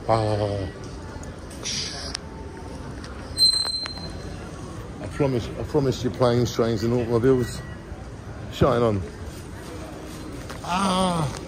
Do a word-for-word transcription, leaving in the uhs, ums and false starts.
Ah. I promise, I promise you planes, trains and automobiles. Shine on. Ah.